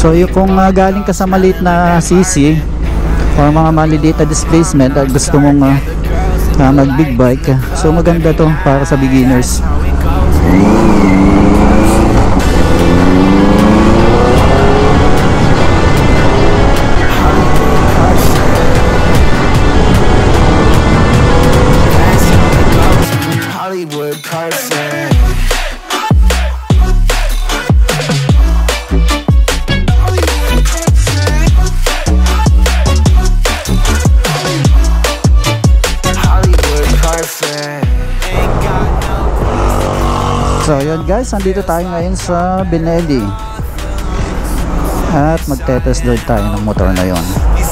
So yung kung galing ka sa maliit na CC o mga maliliit na displacement at gusto mong mag big bike, so maganda to para sa beginners. So yun guys, nandito tayo ngayon sa Benelli at magte-test drive tayo ng motor na yon.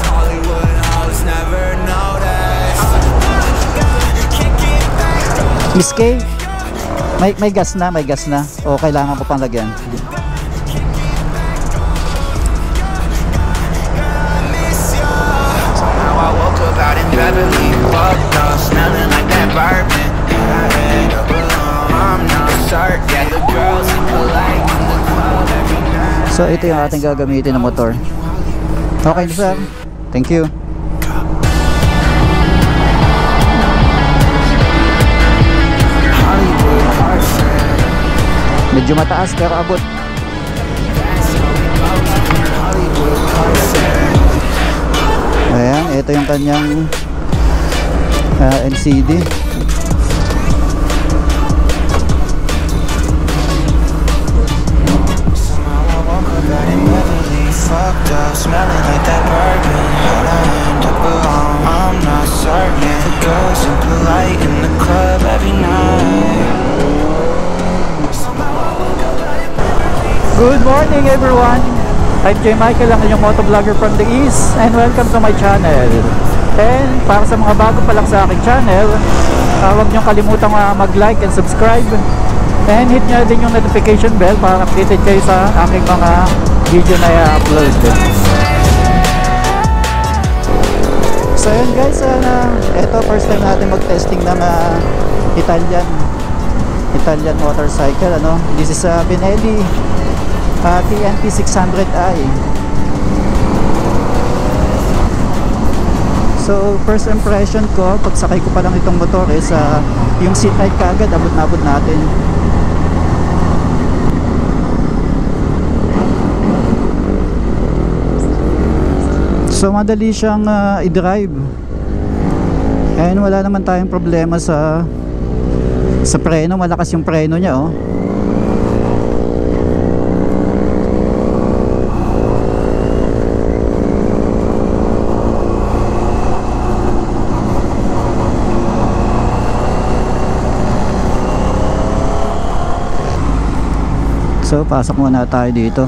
Miss K, may gas na, o kailangan ko pang lagyan? So ito yung ating gagamitin na motor. Okay sir, thank you. Medyo mataas pero abot. Ayan, ito yung kanyang LCD. Smelling like that bourbon, how'd I end up alone? I'm not certain. The girls are polite in the club every night. Good morning everyone! I'm J. Michael, ang inyong motovlogger from the East, and welcome to my channel. And para sa mga bago pa lang sa aking channel, huwag niyong kalimutang mag-like and subscribe, and hit nyo din yung notification bell para updated kayo sa aking mga video na i-upload. So yun guys, ito first time natin mag-testing ng Italian motorcycle. This is a Benelli TNT 600i. So first impression ko pag sakay ko pa lang itong motor is yung seat height kaagad abot na abot natin. So madali siyang i-drive, and wala naman tayong problema sa preno. Malakas yung preno niya, oh. So pasok muna tayo dito.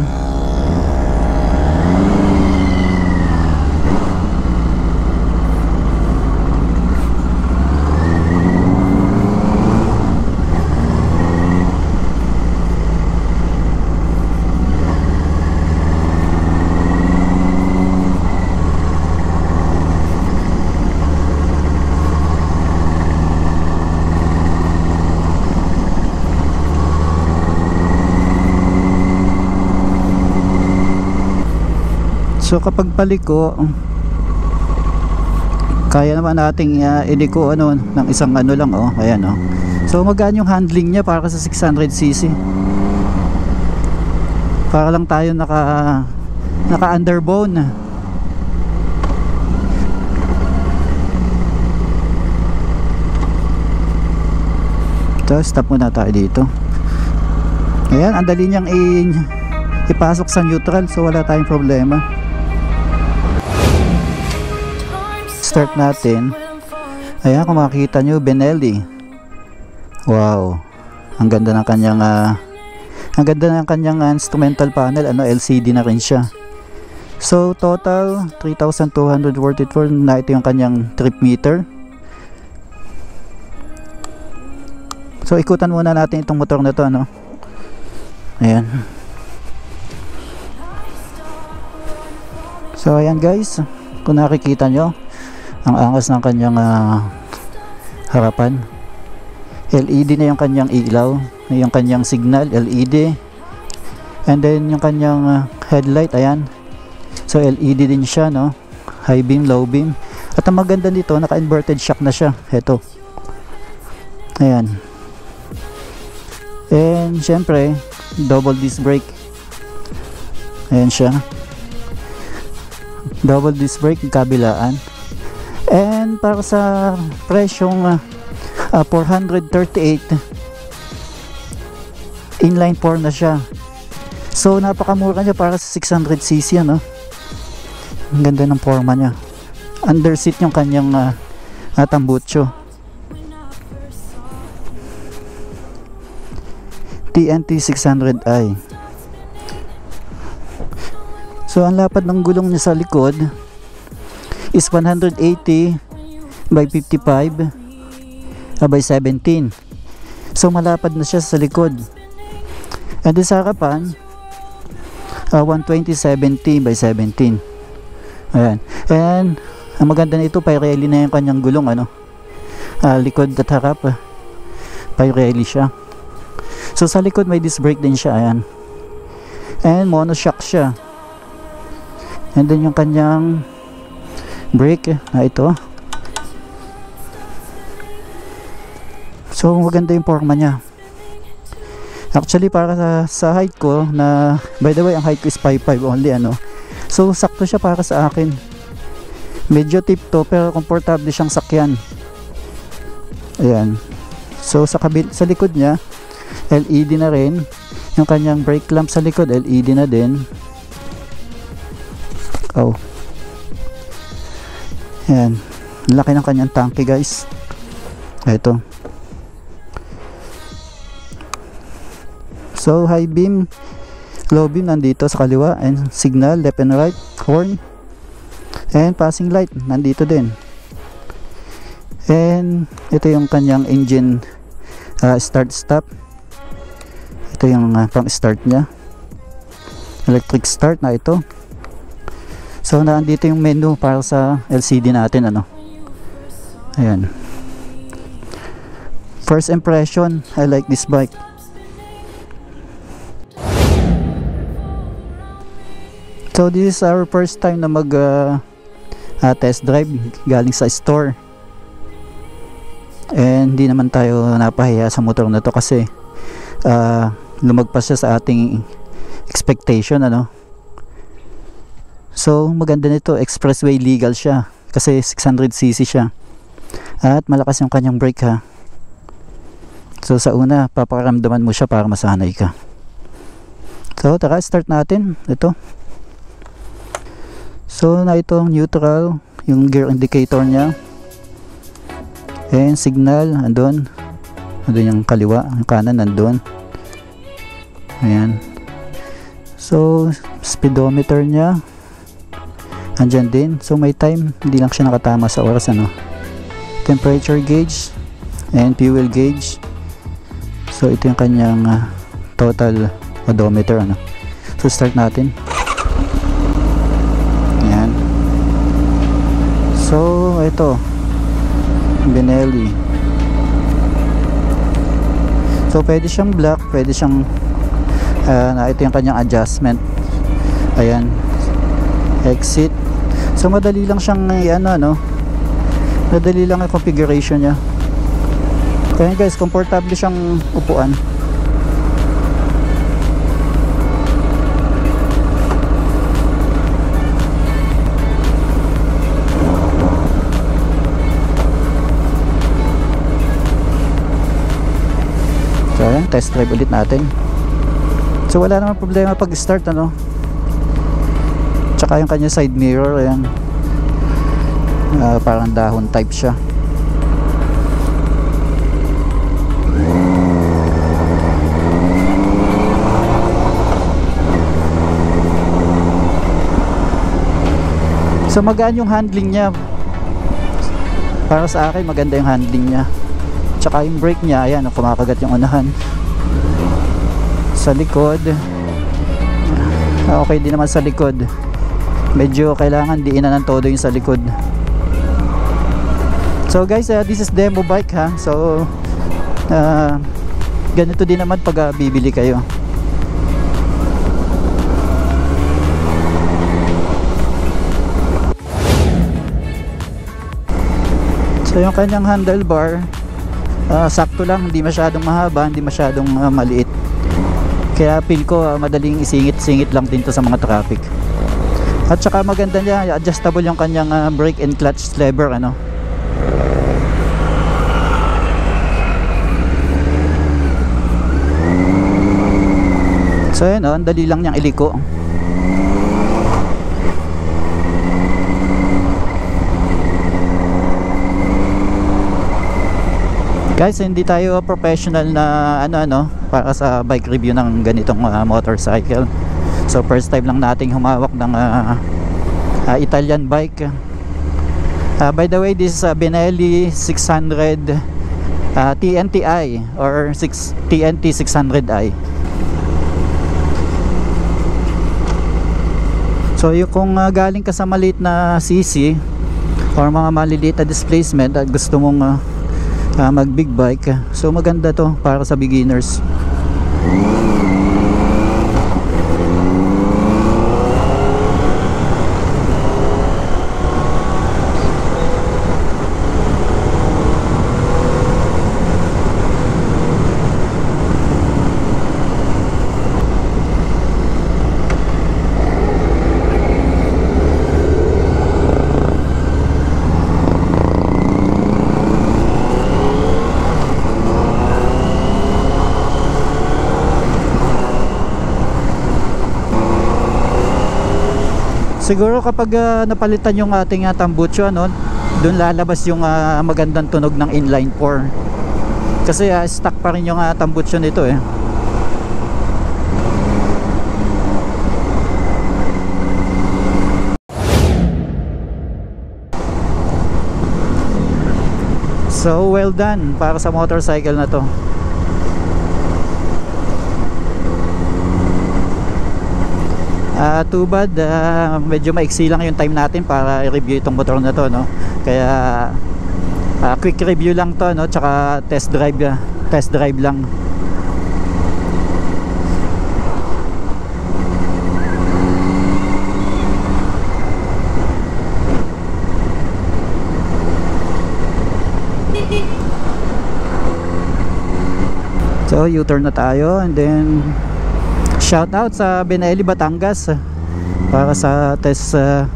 So kapag paliko, kaya naman nating iliko ng isang lang, oh. Ayan, oh. So magaan yung handling niya para sa 600cc. Para lang tayo naka underbone. So stop muna tayo dito. Ayan, ang dali niyang ipasok sa neutral, so wala tayong problema. Start natin. Ayan, kung makikita nyo, Benelli. Wow, ang ganda ng kanyang instrumental panel. LCD na rin siya. So total 3,200 worth it for na. Ito yung kanyang trip meter. So ikutan muna natin itong motor na to, ayan. So ayan guys, kung nakikita nyo, ang angas ng kanyang harapan. LED na yung kanyang ilaw, yung kanyang signal LED. And then yung kanyang headlight, ayan. So LED din siya, no? High beam, low beam. At ang maganda dito, naka-inverted shock na siya. Ito. Ayan. And syempre, double disc brake. Ayan siya. Double disc brake, kabilaan. And para sa presyong 438, inline 4 na siya. So napakamura niya para sa 600cc, ano? Ang ganda ng forma niya. Underseat yung kanyang tambucho. TNT 600i. So ang lapad ng gulong niya sa likod is 180 by 55 by 17. So malapad na siya sa likod. And sa harapan 120/70 by 17. Ayan. And ang maganda nito, Pirelli na yung kanyang gulong, ano? Likod at harap, Pirelli siya. So sa likod may disc brake din siya, ayan. And monoshock siya. And then yung kanyang brake na ito. So maganda yung forma niya. Actually para sa height ko, na by the way ang height ko is 5'5" only, ano. So sakto siya para sa akin. Medyo tip to pero komportable siyang sakyan. Ayan. So sa likod niya LED na rin. Yung kanyang brake lamp sa likod LED na din. Oh. Ayan. Laki ng kanyang tanke, guys. Ito. So high beam, low beam nandito sa kaliwa, and signal left and right, horn, and passing light nandito din. And ito yung kanyang engine start stop. Ito yung pang start niya, electric start na ito. So nandito yung menu para sa LCD natin, ano. Ayan. First impression, I like this bike. So this is our first time na mag test drive galing sa store. And hindi naman tayo napahiya sa motor na to kasi lumagpas siya sa ating expectation, ano. So maganda nito, expressway legal siya kasi 600cc siya. At malakas yung kanyang brake, ha. So sa una, paparamdaman mo siya para masanay ka. So tara, start natin. Ito. So na itong neutral, yung gear indicator niya. And signal, andun. Andun yung kaliwa, yung kanan nandun. Ayan. So speedometer niya andyan din. So may time, hindi lang siya nakatama sa oras, ano. Temperature gauge and fuel gauge. So ito yung kanyang total odometer, ano. So start natin. Ayan. So ito Benelli. So pwede siyang black, pwede siyang ito yung kanyang adjustment. Ayan, exit. So madali lang siyang ano, madali lang ang configuration niya. Kaya guys, komportable siyang upuan. So ayan, test drive ulit natin. So wala naman problema pag start, ano. Tsaka yung kanya side mirror, ayan, parang dahon type siya. So magaan yung handling niya. Para sa akin maganda yung handling niya. Tsaka yung brake niya, ayan, kumakagat yung unahan. Sa likod, okay din naman sa likod. Medyo kailangan diinan ng todo yung sa likod. So guys, this is demo bike, ha. So ganito din naman pag bibili kayo. So yung kanyang handlebar, sakto lang, hindi masyadong mahaba, hindi masyadong maliit. Kaya feel ko madaling isingit-singit lang din to sa mga traffic. At saka maganda niya, adjustable yung kanyang brake and clutch lever, ano. So yun, ang dali lang niyang iliko. Guys, hindi tayo professional na ano para sa bike review ng ganitong motorcycle. So first time lang nating humawak ng Italian bike. By the way, this is Benelli 600 TNT-i or TNT 600i. So yung kung galing ka sa maliit na CC or mga maliliit na displacement at gusto mong mag big bike, so maganda to para sa beginners. Siguro kapag napalitan yung ating tambucho, doon lalabas yung magandang tunog ng inline 4. Kasi stock pa rin yung tambucho nito eh. So well done para sa motorcycle na to. Too bad, medyo maiksi lang yung time natin para i-review itong motor na to, no? Kaya quick review lang to, no? Tsaka test drive lang. So U-turn na tayo, and then shout out sa Benelli, Batangas para sa test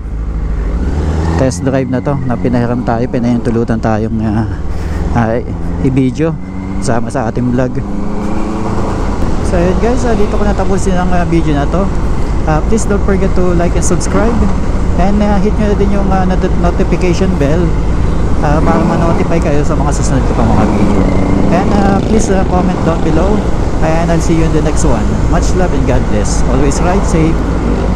drive na to na pinahiram tayo, pinahintulutan tayong i-video sama sa ating vlog. So yun guys, dito ko natapusin ang video na to. Please don't forget to like and subscribe, and hit nyo na din yung notification bell para ma-notify kayo sa mga susunod ko pang mga video. And please comment down below, and I'll see you in the next one. Much love and God bless. Always ride safe.